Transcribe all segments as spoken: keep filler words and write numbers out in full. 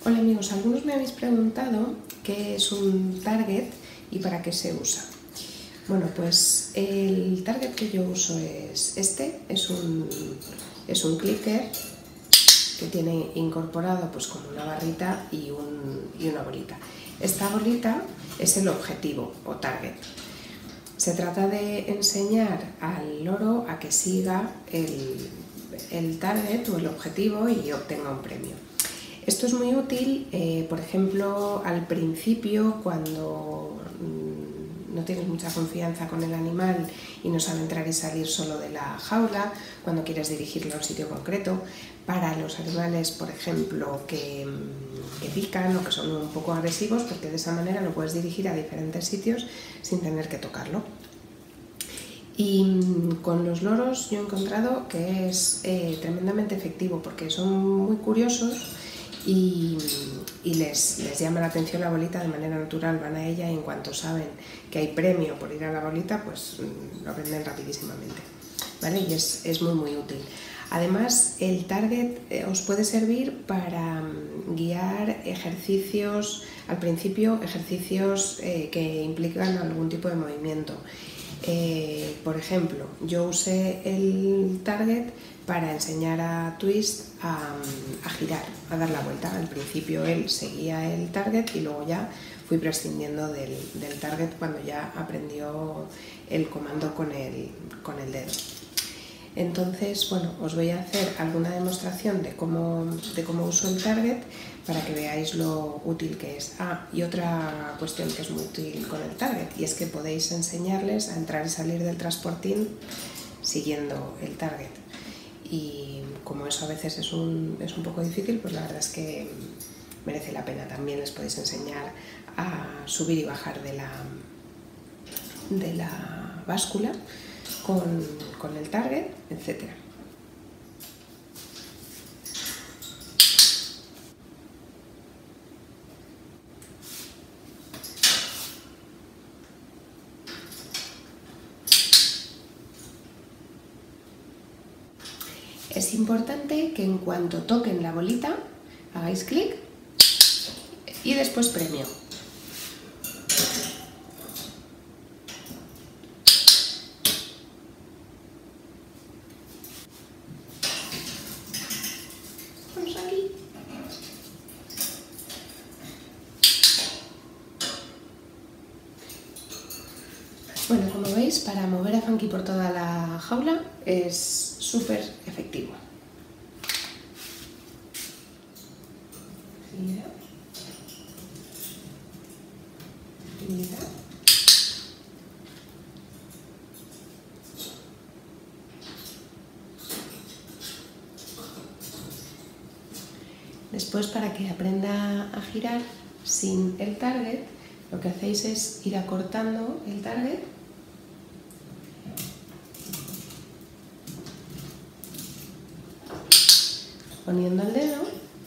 Hola amigos, algunos me habéis preguntado qué es un target y para qué se usa. Bueno, pues el target que yo uso es este, es un, es un clicker que tiene incorporado pues como una barrita y, un, y una bolita. Esta bolita es el objetivo o target. Se trata de enseñar al loro a que siga el, el target o el objetivo y obtenga un premio. Esto es muy útil, eh, por ejemplo, al principio, cuando mmm, no tienes mucha confianza con el animal y no sabe entrar y salir solo de la jaula, cuando quieres dirigirlo a un sitio concreto. Para los animales, por ejemplo, que, que pican o que son un poco agresivos, porque de esa manera lo puedes dirigir a diferentes sitios sin tener que tocarlo. Y con los loros yo he encontrado que es eh, tremendamente efectivo porque son muy curiosos y, y les, les llama la atención la bolita de manera natural, van a ella y en cuanto saben que hay premio por ir a la bolita, pues lo aprenden rapidísimamente, ¿vale? Y es, es muy muy útil. Además, el target eh, os puede servir para um, guiar ejercicios, al principio ejercicios eh, que implican algún tipo de movimiento. Eh, por ejemplo, yo usé el target para enseñar a Twist a, a girar, a dar la vuelta. Al principio él seguía el target y luego ya fui prescindiendo del, del target cuando ya aprendió el comando con el, con el dedo. Entonces, bueno, os voy a hacer alguna demostración de cómo, de cómo uso el target para que veáis lo útil que es. Ah, y otra cuestión que es muy útil con el target, y es que podéis enseñarles a entrar y salir del transportín siguiendo el target. Y como eso a veces es un, es un poco difícil, pues la verdad es que merece la pena. También les podéis enseñar a subir y bajar de la, de la báscula con, con el target, etcétera. Es importante que en cuanto toquen la bolita hagáis clic y después premio. Vamos aquí. Bueno, como veis, para mover a Funky por toda la jaula es súper efectivo. Mira. Mira. Después, para que aprenda a girar sin el target, lo que hacéis es ir acortando el target poniendo el dedo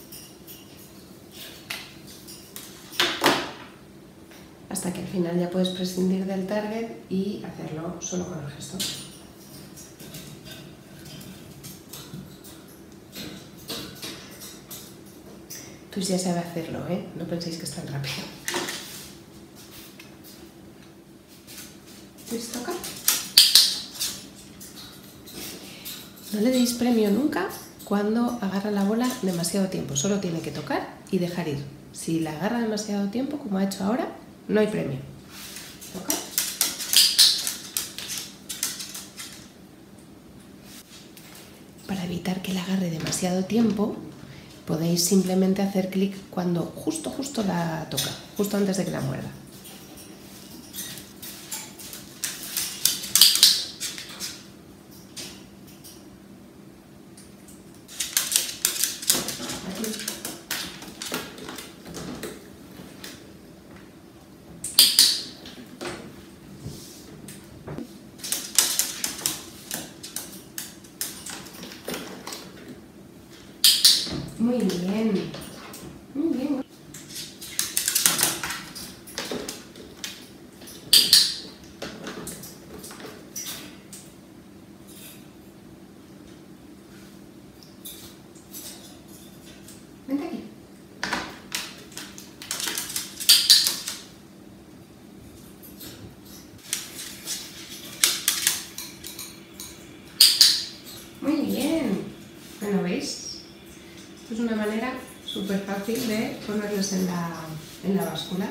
hasta que al final ya puedes prescindir del target y hacerlo solo con el gesto. Pues ya sabe hacerlo, ¿eh? No penséis que es tan rápido. ¿Pues toca? No le deis premio nunca cuando agarra la bola demasiado tiempo. Solo tiene que tocar y dejar ir. Si la agarra demasiado tiempo, como ha hecho ahora, no hay premio. ¿Toca? Para evitar que la agarre demasiado tiempo, podéis simplemente hacer clic cuando justo, justo la toca, justo antes de que la muerda. Muy bien, muy bien. súper fácil de ponerlos en la, en la báscula.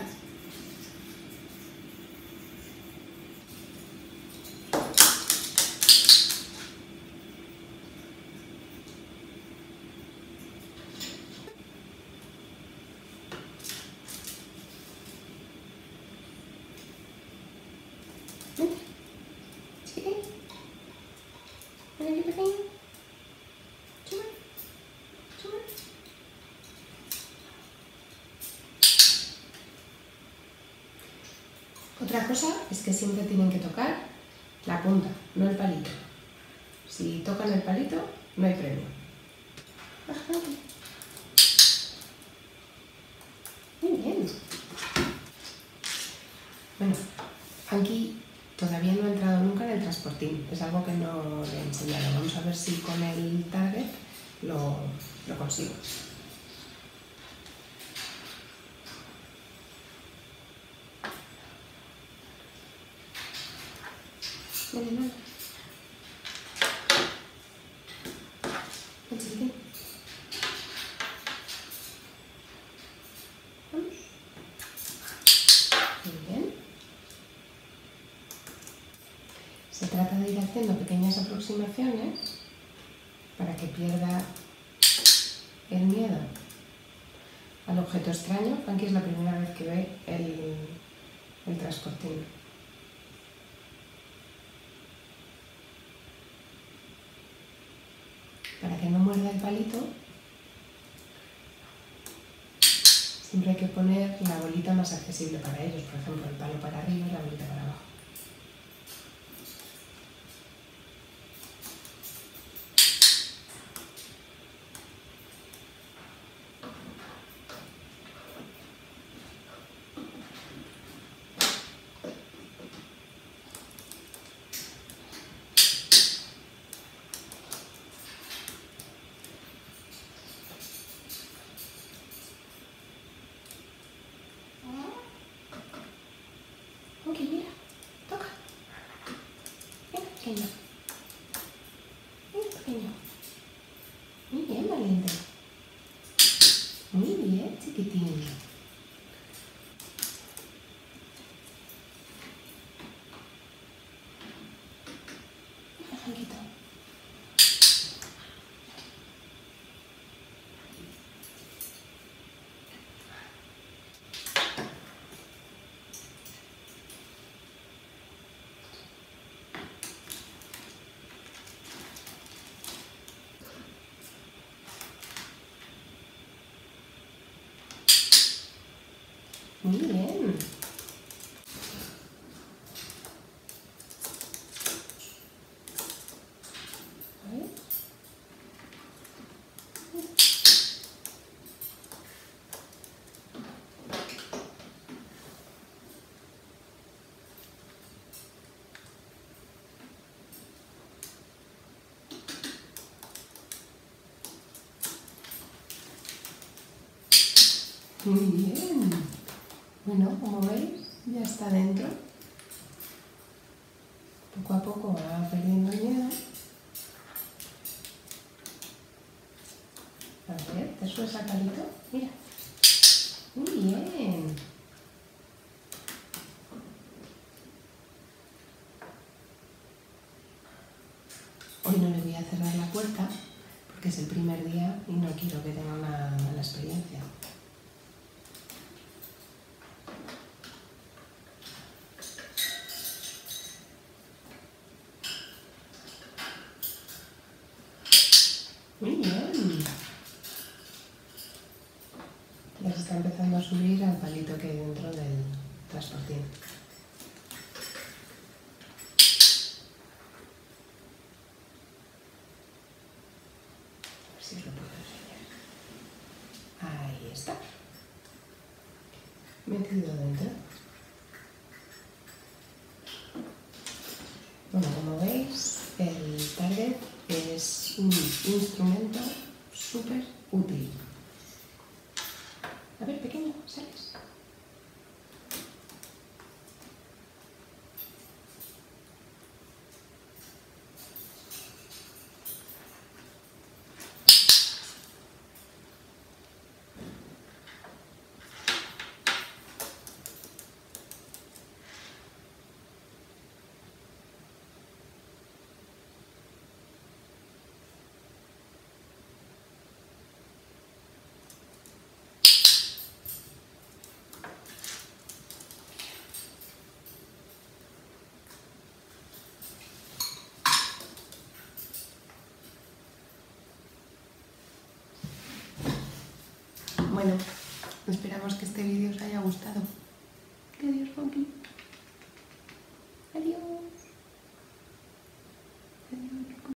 Sí. Ven aquí, pequeño. Sube. Sube. Otra cosa es que siempre tienen que tocar la punta, no el palito. Si tocan el palito, no hay premio. Baja aquí. Muy bien. Bueno, aquí todavía no he entrado nunca en el transportín, es algo que no le he enseñado. Vamos a ver si con el target lo, lo consigo. Ven, ven. Ven, chiquitín. Vamos. Muy bien. Se trata de ir haciendo pequeñas aproximaciones para que pierda el miedo al objeto extraño. Funky es la primera vez que ve el, el transportín. Para que no muerda el palito, siempre hay que poner la bolita más accesible para ellos. Por ejemplo, el palo para arriba y la bolita para abajo. Ok, mira, toca. Ven, pequeño. Ven, pequeño. Muy bien, valiente. Muy bien, chiquitín. Mira, Franquito. Muy bien. A ver. Muy bien. Bueno, como veis, ya está dentro. Poco a poco va perdiendo el miedo. A ver, ¿te subes al palito? Mira. Muy bien. Hoy no le voy a cerrar la puerta porque es el primer día y no quiero que tenga una mala experiencia. Muy bien. Ya se está empezando a subir al palito que hay dentro del transportín. A ver si os lo puedo enseñar. Ahí está. Metido dentro. Bueno, como veis, el target es un instrumento súper útil. A ver, pequeño, ¿sales? Bueno, esperamos que este vídeo os haya gustado. Adiós, Juanqui.